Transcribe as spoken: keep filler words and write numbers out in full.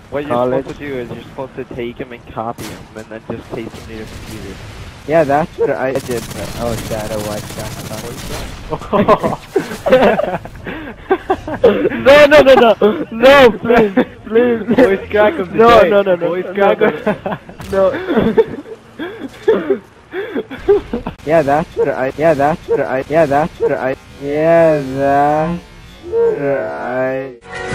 What you're college. supposed to do is you're supposed to take them and copy them, and then just paste them to your computer. Yeah, that's what I did. But, oh, shadow, white shadow. No, no, no, no, no, please, please. Voice crack of the no, day. no, no, no, Voice no, crack no, of no. Yeah, that's what I. Yeah, that's what I. Yeah, that's what I. Yeah, that's right.